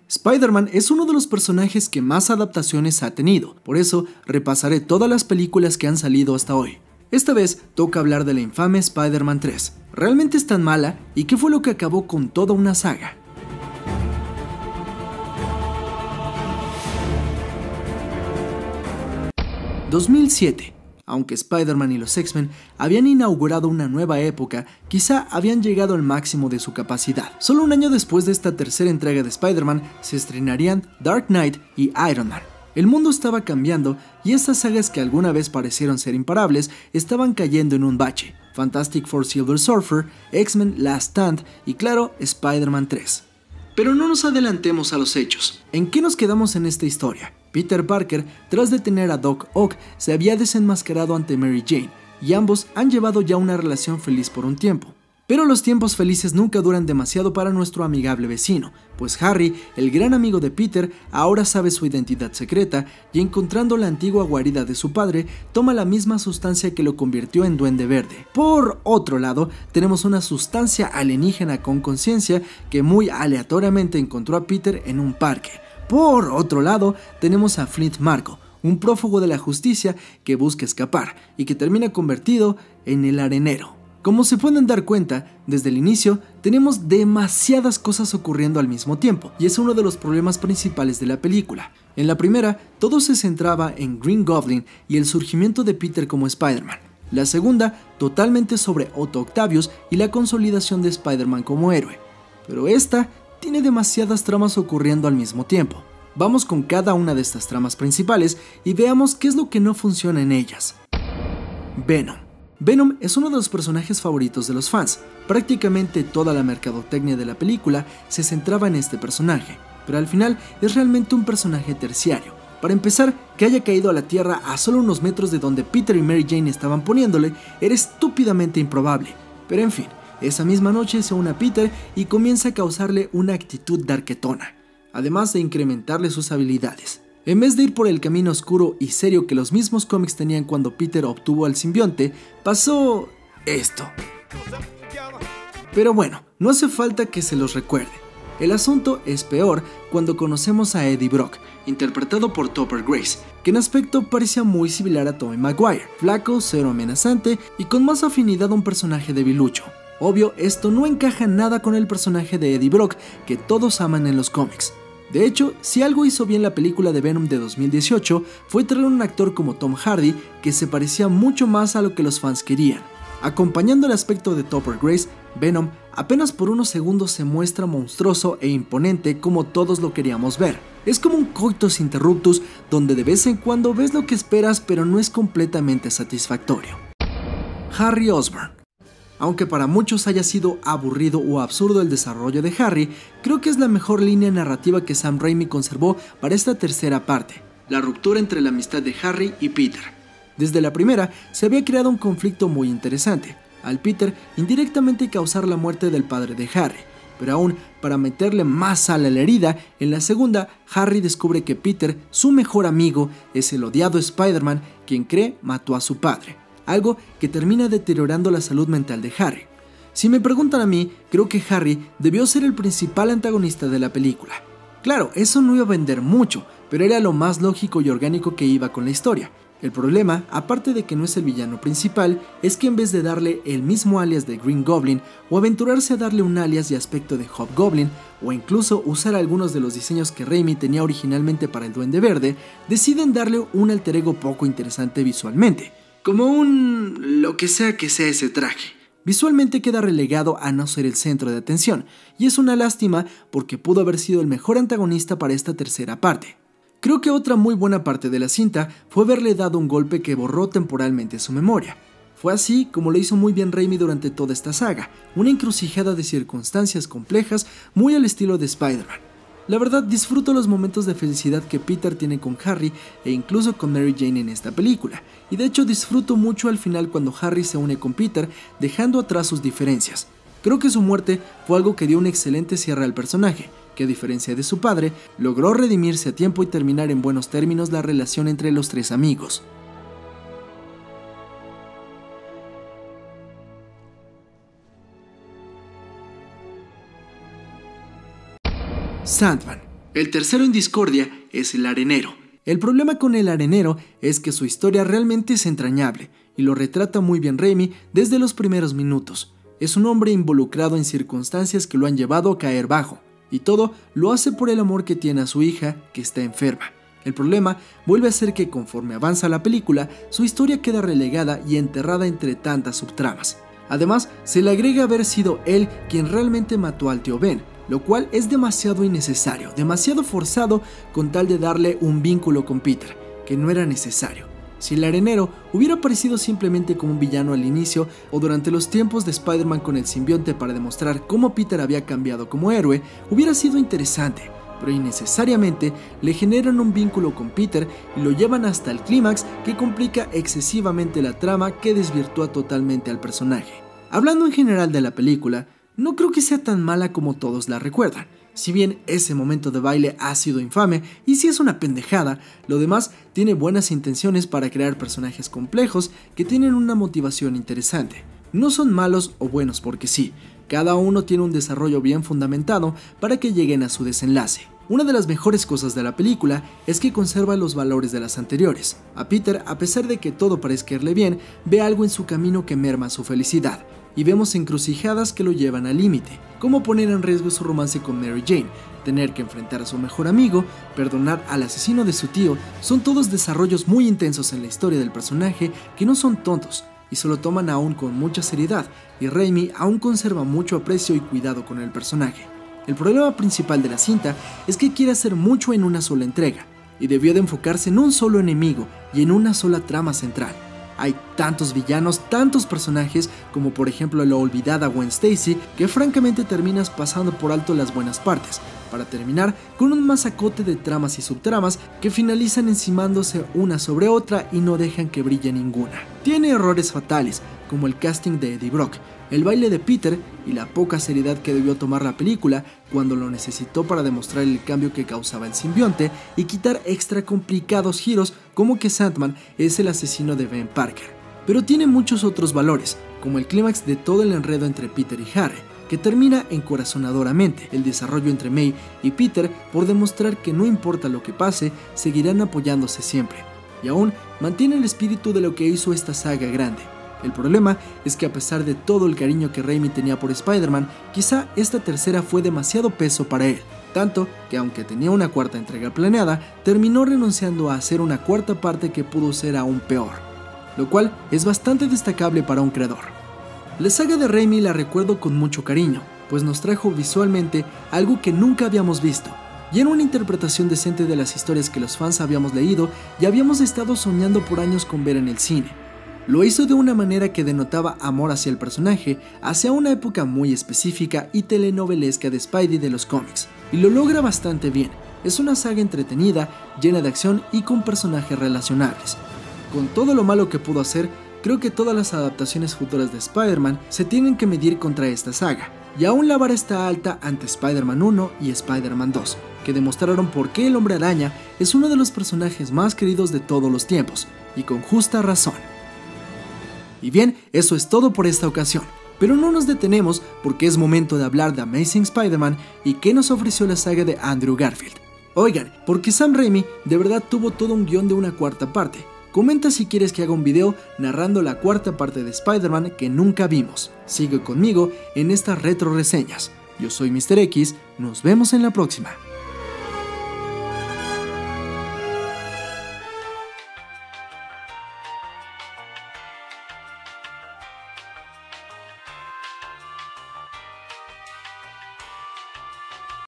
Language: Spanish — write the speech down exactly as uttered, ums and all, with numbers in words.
Spider-Man es uno de los personajes que más adaptaciones ha tenido, por eso repasaré todas las películas que han salido hasta hoy. Esta vez toca hablar de la infame Spider-Man tres. ¿Realmente es tan mala? ¿Y qué fue lo que acabó con toda una saga? dos mil siete. Aunque Spider-Man y los X-Men habían inaugurado una nueva época, quizá habían llegado al máximo de su capacidad. Solo un año después de esta tercera entrega de Spider-Man se estrenarían Dark Knight y Iron Man. El mundo estaba cambiando y estas sagas que alguna vez parecieron ser imparables estaban cayendo en un bache. Fantastic Four Silver Surfer, X-Men Last Stand y claro, Spider-Man tres. Pero no nos adelantemos a los hechos. ¿En qué nos quedamos en esta historia? Peter Parker, tras detener a Doc Ock, se había desenmascarado ante Mary Jane, y ambos han llevado ya una relación feliz por un tiempo. Pero los tiempos felices nunca duran demasiado para nuestro amigable vecino, pues Harry, el gran amigo de Peter, ahora sabe su identidad secreta y encontrando la antigua guarida de su padre, toma la misma sustancia que lo convirtió en Duende Verde. Por otro lado, tenemos una sustancia alienígena con conciencia que muy aleatoriamente encontró a Peter en un parque. Por otro lado, tenemos a Flint Marko, un prófugo de la justicia que busca escapar y que termina convertido en el arenero. Como se pueden dar cuenta, desde el inicio tenemos demasiadas cosas ocurriendo al mismo tiempo, y es uno de los problemas principales de la película. En la primera, todo se centraba en Green Goblin y el surgimiento de Peter como Spider-Man. La segunda, totalmente sobre Otto Octavius y la consolidación de Spider-Man como héroe. Pero esta tiene demasiadas tramas ocurriendo al mismo tiempo. Vamos con cada una de estas tramas principales y veamos qué es lo que no funciona en ellas. Venom. Venom es uno de los personajes favoritos de los fans. Prácticamente toda la mercadotecnia de la película se centraba en este personaje, pero al final es realmente un personaje terciario. Para empezar, que haya caído a la tierra a solo unos metros de donde Peter y Mary Jane estaban poniéndole era estúpidamente improbable, pero en fin. Esa misma noche se une a Peter y comienza a causarle una actitud darketona, además de incrementarle sus habilidades. En vez de ir por el camino oscuro y serio que los mismos cómics tenían cuando Peter obtuvo al simbionte, pasó esto. Pero bueno, no hace falta que se los recuerde. El asunto es peor cuando conocemos a Eddie Brock, interpretado por Topher Grace, que en aspecto parecía muy similar a Tobey Maguire, flaco, cero amenazante y con más afinidad a un personaje debilucho. Obvio, esto no encaja nada con el personaje de Eddie Brock que todos aman en los cómics. De hecho, si algo hizo bien la película de Venom de dos mil dieciocho fue traer un actor como Tom Hardy que se parecía mucho más a lo que los fans querían. Acompañando el aspecto de Topher Grace, Venom apenas por unos segundos se muestra monstruoso e imponente como todos lo queríamos ver. Es como un coitus interruptus donde de vez en cuando ves lo que esperas pero no es completamente satisfactorio. Harry Osborn. Aunque para muchos haya sido aburrido o absurdo el desarrollo de Harry, creo que es la mejor línea narrativa que Sam Raimi conservó para esta tercera parte, la ruptura entre la amistad de Harry y Peter. Desde la primera se había creado un conflicto muy interesante, al Peter indirectamente causar la muerte del padre de Harry, pero aún para meterle más sal a la herida, en la segunda Harry descubre que Peter, su mejor amigo, es el odiado Spider-Man quien cree mató a su padre. Algo que termina deteriorando la salud mental de Harry. Si me preguntan a mí, creo que Harry debió ser el principal antagonista de la película. Claro, eso no iba a vender mucho, pero era lo más lógico y orgánico que iba con la historia. El problema, aparte de que no es el villano principal, es que en vez de darle el mismo alias de Green Goblin, o aventurarse a darle un alias y aspecto de Hobgoblin, o incluso usar algunos de los diseños que Raimi tenía originalmente para el Duende Verde, deciden darle un alter ego poco interesante visualmente. Como un... lo que sea que sea ese traje. Visualmente queda relegado a no ser el centro de atención, y es una lástima porque pudo haber sido el mejor antagonista para esta tercera parte. Creo que otra muy buena parte de la cinta fue haberle dado un golpe que borró temporalmente su memoria. Fue así como lo hizo muy bien Raimi durante toda esta saga, una encrucijada de circunstancias complejas muy al estilo de Spider-Man. La verdad, disfruto los momentos de felicidad que Peter tiene con Harry e incluso con Mary Jane en esta película, y de hecho disfruto mucho al final cuando Harry se une con Peter dejando atrás sus diferencias. Creo que su muerte fue algo que dio un excelente cierre al personaje, que a diferencia de su padre, logró redimirse a tiempo y terminar en buenos términos la relación entre los tres amigos. Sandman. El tercero en discordia es el arenero. El problema con el arenero es que su historia realmente es entrañable y lo retrata muy bien Raimi desde los primeros minutos. Es un hombre involucrado en circunstancias que lo han llevado a caer bajo, y todo lo hace por el amor que tiene a su hija, que está enferma. El problema vuelve a ser que conforme avanza la película, su historia queda relegada y enterrada entre tantas subtramas. Además, se le agrega haber sido él quien realmente mató al tío Ben, lo cual es demasiado innecesario, demasiado forzado con tal de darle un vínculo con Peter, que no era necesario. Si el arenero hubiera aparecido simplemente como un villano al inicio o durante los tiempos de Spider-Man con el simbionte para demostrar cómo Peter había cambiado como héroe, hubiera sido interesante, pero innecesariamente le generan un vínculo con Peter y lo llevan hasta el clímax que complica excesivamente la trama que desvirtúa totalmente al personaje. Hablando en general de la película, no creo que sea tan mala como todos la recuerdan. Si bien ese momento de baile ha sido infame y si es una pendejada, lo demás tiene buenas intenciones para crear personajes complejos que tienen una motivación interesante. No son malos o buenos porque sí, cada uno tiene un desarrollo bien fundamentado para que lleguen a su desenlace. Una de las mejores cosas de la película es que conserva los valores de las anteriores. A Peter, a pesar de que todo parezca irle bien, ve algo en su camino que merma su felicidad. Y vemos encrucijadas que lo llevan al límite, como poner en riesgo su romance con Mary Jane, tener que enfrentar a su mejor amigo, perdonar al asesino de su tío. Son todos desarrollos muy intensos en la historia del personaje que no son tontos y se lo toman aún con mucha seriedad, y Raimi aún conserva mucho aprecio y cuidado con el personaje. El problema principal de la cinta es que quiere hacer mucho en una sola entrega, y debió de enfocarse en un solo enemigo y en una sola trama central. Hay tantos villanos, tantos personajes, como por ejemplo la olvidada Gwen Stacy, que francamente terminas pasando por alto las buenas partes, para terminar con un masacote de tramas y subtramas que finalizan encimándose una sobre otra y no dejan que brille ninguna. Tiene errores fatales, como el casting de Eddie Brock, el baile de Peter y la poca seriedad que debió tomar la película cuando lo necesitó para demostrar el cambio que causaba el simbionte y quitar extra complicados giros como que Sandman es el asesino de Ben Parker. Pero tiene muchos otros valores, como el clímax de todo el enredo entre Peter y Harry, que termina encorazonadoramente, el desarrollo entre May y Peter por demostrar que no importa lo que pase, seguirán apoyándose siempre, y aún mantiene el espíritu de lo que hizo esta saga grande. El problema es que a pesar de todo el cariño que Raimi tenía por Spider-Man, quizá esta tercera fue demasiado peso para él, tanto que aunque tenía una cuarta entrega planeada, terminó renunciando a hacer una cuarta parte que pudo ser aún peor, lo cual es bastante destacable para un creador. La saga de Raimi la recuerdo con mucho cariño, pues nos trajo visualmente algo que nunca habíamos visto, y era una interpretación decente de las historias que los fans habíamos leído y habíamos estado soñando por años con ver en el cine. Lo hizo de una manera que denotaba amor hacia el personaje, hacia una época muy específica y telenovelesca de Spidey de los cómics, y lo logra bastante bien. Es una saga entretenida, llena de acción y con personajes relacionables. Con todo lo malo que pudo hacer, creo que todas las adaptaciones futuras de Spider-Man se tienen que medir contra esta saga, y aún la vara está alta ante Spider-Man uno y Spider-Man dos, que demostraron por qué el Hombre Araña es uno de los personajes más queridos de todos los tiempos, y con justa razón. Y bien, eso es todo por esta ocasión, pero no nos detenemos porque es momento de hablar de Amazing Spider-Man y qué nos ofreció la saga de Andrew Garfield. Oigan, porque Sam Raimi de verdad tuvo todo un guión de una cuarta parte. Comenta si quieres que haga un video narrando la cuarta parte de Spider-Man que nunca vimos. Sigue conmigo en estas retro reseñas. Yo soy míster X, nos vemos en la próxima.